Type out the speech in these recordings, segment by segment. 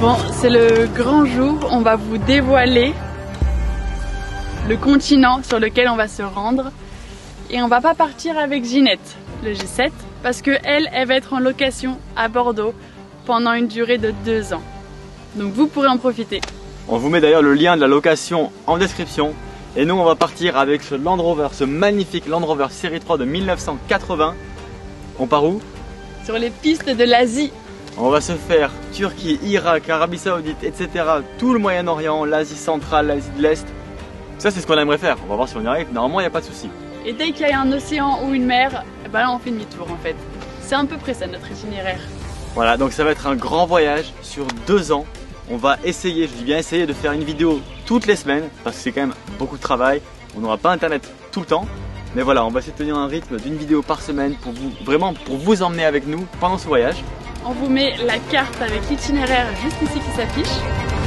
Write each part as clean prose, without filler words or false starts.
Bon, c'est le grand jour, on va vous dévoiler le continent sur lequel on va se rendre. Et on va pas partir avec Ginette, le G7, parce que elle va être en location à Bordeaux pendant une durée de 2 ans. Donc vous pourrez en profiter. On vous met d'ailleurs le lien de la location en description. Et nous on va partir avec ce Land Rover, ce magnifique Land Rover série 3 de 1980. On part où? Sur les pistes de l'Asie. On va se faire Turquie, Irak, Arabie Saoudite, etc. Tout le Moyen-Orient, l'Asie centrale, l'Asie de l'Est. Ça c'est ce qu'on aimerait faire. On va voir si on y arrive. Normalement il n'y a pas de souci. Et dès qu'il y a un océan ou une mer, bah là on fait demi-tour en fait. C'est à peu près ça notre itinéraire. Voilà, donc ça va être un grand voyage sur 2 ans. On va essayer, je dis bien essayer, de faire une vidéo toutes les semaines parce que c'est quand même beaucoup de travail. On n'aura pas internet tout le temps. Mais voilà, on va essayer de tenir un rythme d'une vidéo par semaine pour vous, vraiment pour vous emmener avec nous pendant ce voyage. On vous met la carte avec l'itinéraire juste ici qui s'affiche.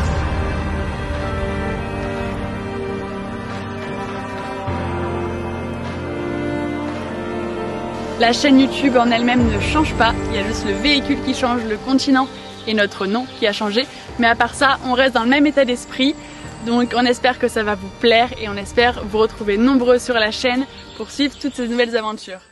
La chaîne YouTube en elle-même ne change pas, il y a juste le véhicule qui change, le continent et notre nom qui a changé. Mais à part ça, on reste dans le même état d'esprit. Donc on espère que ça va vous plaire et on espère vous retrouver nombreux sur la chaîne pour suivre toutes ces nouvelles aventures.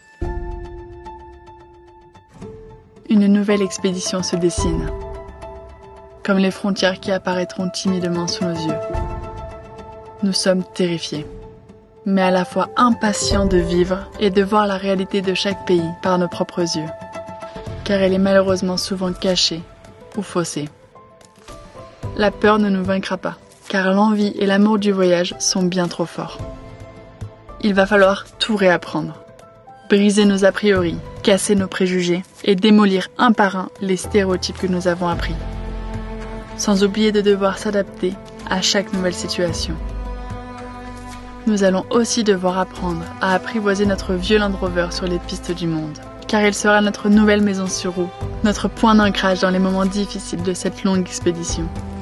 Une nouvelle expédition se dessine, comme les frontières qui apparaîtront timidement sous nos yeux. Nous sommes terrifiés, mais à la fois impatients de vivre et de voir la réalité de chaque pays par nos propres yeux, car elle est malheureusement souvent cachée ou faussée. La peur ne nous vaincra pas, car l'envie et l'amour du voyage sont bien trop forts. Il va falloir tout réapprendre, briser nos a priori, casser nos préjugés et démolir un par un les stéréotypes que nous avons appris, sans oublier de devoir s'adapter à chaque nouvelle situation. Nous allons aussi devoir apprendre à apprivoiser notre vieux Land Rover sur les pistes du monde, car il sera notre nouvelle maison sur roue, notre point d'ancrage dans les moments difficiles de cette longue expédition.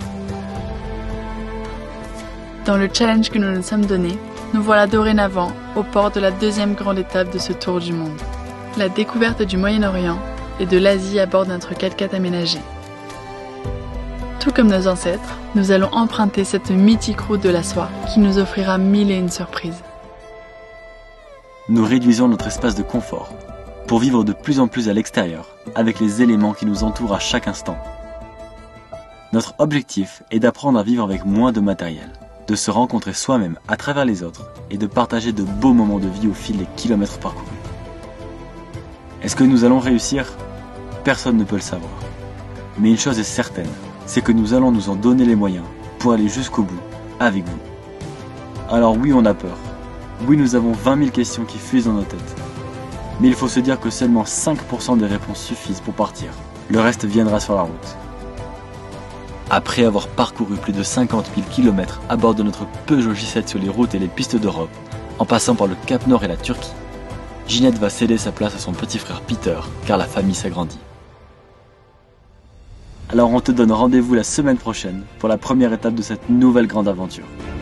Dans le challenge que nous nous sommes donné, nous voilà dorénavant au port de la 2e grande étape de ce tour du monde, la découverte du Moyen-Orient et de l'Asie à bord de notre 4x4 aménagé. Tout comme nos ancêtres, nous allons emprunter cette mythique route de la soie qui nous offrira 1001 surprises. Nous réduisons notre espace de confort pour vivre de plus en plus à l'extérieur avec les éléments qui nous entourent à chaque instant. Notre objectif est d'apprendre à vivre avec moins de matériel, de se rencontrer soi-même à travers les autres et de partager de beaux moments de vie au fil des kilomètres parcourus. Est-ce que nous allons réussir? Personne ne peut le savoir. Mais une chose est certaine, c'est que nous allons nous en donner les moyens pour aller jusqu'au bout avec vous. Alors oui, on a peur. Oui, nous avons 20 000 questions qui fusent dans nos têtes. Mais il faut se dire que seulement 5% des réponses suffisent pour partir. Le reste viendra sur la route. Après avoir parcouru plus de 50 000 km à bord de notre Peugeot J7 sur les routes et les pistes d'Europe, en passant par le Cap Nord et la Turquie, Ginette va céder sa place à son petit frère Peter, car la famille s'agrandit. Alors on te donne rendez-vous la semaine prochaine pour la première étape de cette nouvelle grande aventure.